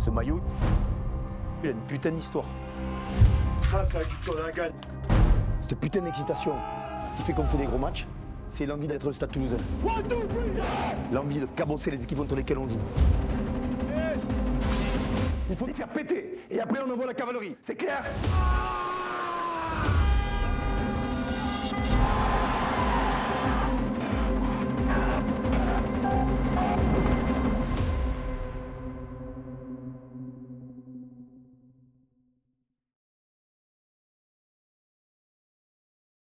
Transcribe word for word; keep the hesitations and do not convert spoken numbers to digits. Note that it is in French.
Ce maillot, il a une putain d'histoire. Ça, c'est la culture d'un gagne. Cette putain d'excitation qui fait qu'on fait des gros matchs, c'est l'envie d'être le Stade Toulousain. L'envie de cabosser les équipes contre lesquelles on joue. Il faut les faire péter, et après on envoie la cavalerie, c'est clair?